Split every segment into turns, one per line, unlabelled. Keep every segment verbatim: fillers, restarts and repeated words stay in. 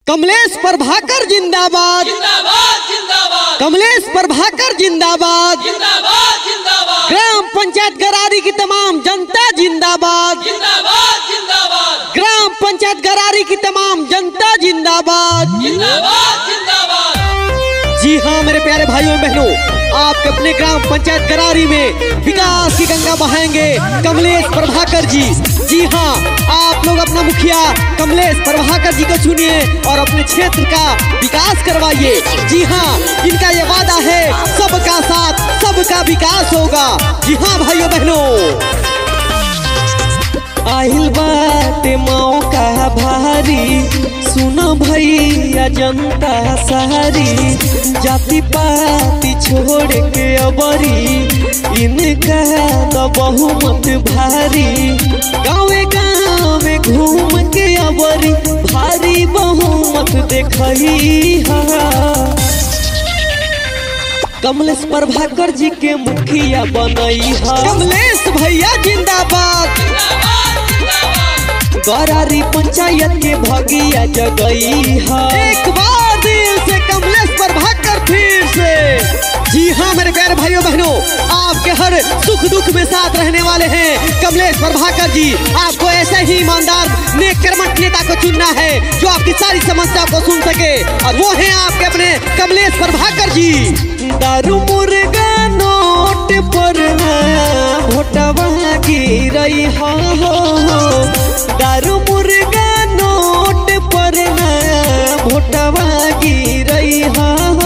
कमलेश प्रभाकर जिंदाबाद
जिंदाबाद जिंदाबाद।
कमलेश प्रभाकर जिंदाबाद
जिंदाबाद जिंदाबाद।
ग्राम पंचायत गरारी की तमाम जनता जिंदाबाद
जिंदाबाद जिंदाबाद।
ग्राम पंचायत गरारी की तमाम जनता जिंदाबाद
जिंदाबाद जिंदाबाद।
जी हाँ मेरे प्यारे भाइयों बहनों, आपके अपने ग्राम पंचायत गरारी में विकास की गंगा बहाएंगे कमलेश प्रभाकर जी। जी हाँ, आप लोग अपना मुखिया कमलेश प्रभाकर जी को चुनिए और अपने क्षेत्र का विकास करवाइए। जी हाँ, इनका ये वादा है सबका साथ सबका विकास होगा। जी हाँ भाइयों बहनों, आहिल बाटे मौका भारी, सुनो भैया जनता सारी, जाति पाति छोड़ के अबरी, इनका तो बहुमत भारी, गाँवे गाँवे घूम के अबरी, भारी बहुमत देखई हा। कमलेश प्रभाकर जी के मुखिया बनई हा। कमलेश भैया जिंदाबाद। गरारी पंचायत के भगिया जगई है। एक बार दिल से कमलेश प्रभाकर फिर से। जी हाँ मेरे प्यारे भाइयों बहनों, आपके हर सुख दुख में साथ रहने वाले हैं कमलेश प्रभाकर जी। आपको ऐसे ही ईमानदार नेक कर्मठ नेता को चुनना है जो आपकी सारी समस्या को सुन सके, और वो है आपके अपने कमलेश प्रभाकर जी। दारू मुर्गा नोट पर भोटवा गिरई हो, दारू मुर्गा नोट पर भोटवा गिरई हो,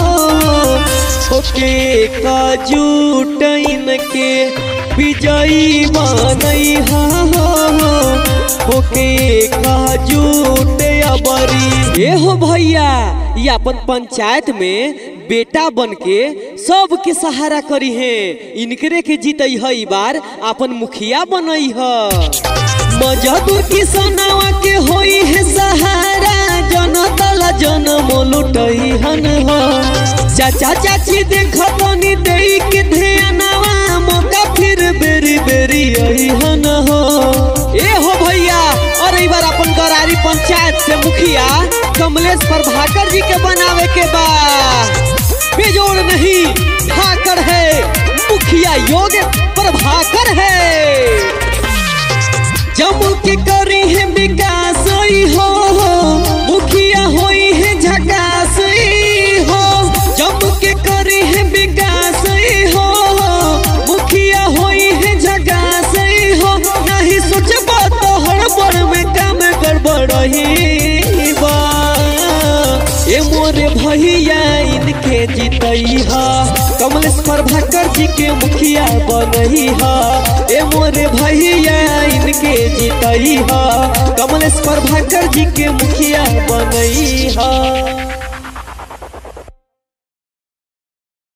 ओके काजू टैन के विजयी बनई हो, ओके काजू टेबरी। ये हो भैया, ये अपन पंचायत में बेटा बन के सबके सहारा करी है, इनकरे के जीतई है ई बार अपन मुखिया बनई है। मजदूर किसानवा के होई है सहारा, जनता ला जनम लुटई हन हो। चाचा चाची देखतनी देई के ध्यानवा, मौका फिर बेरी बेरी आई हन हो। ए हो भैया, और ई बार अपन गरारी पंचायत से मुखिया कमलेश प्रभाकर जी के बनावे के बा। बेजोड़ नहीं भाकर है, मुखिया योग्य प्रभाकर है। जम्मू के करी है विकास हो, मुखिया होई है झकास हो। जम्मू के करी है विकास हो, मुखिया होई है झकास हो। नहीं सोचबा तो हड़बड़ में काम गड़बड़ही बा। ए मोरे भैया इनके जीतई हा, कमलेश प्रभाकर जी के मुखिया बनई हा। ए मोरे भैया इनके जीतई हा, कमलेश प्रभाकर जी के मुखिया बनई हा।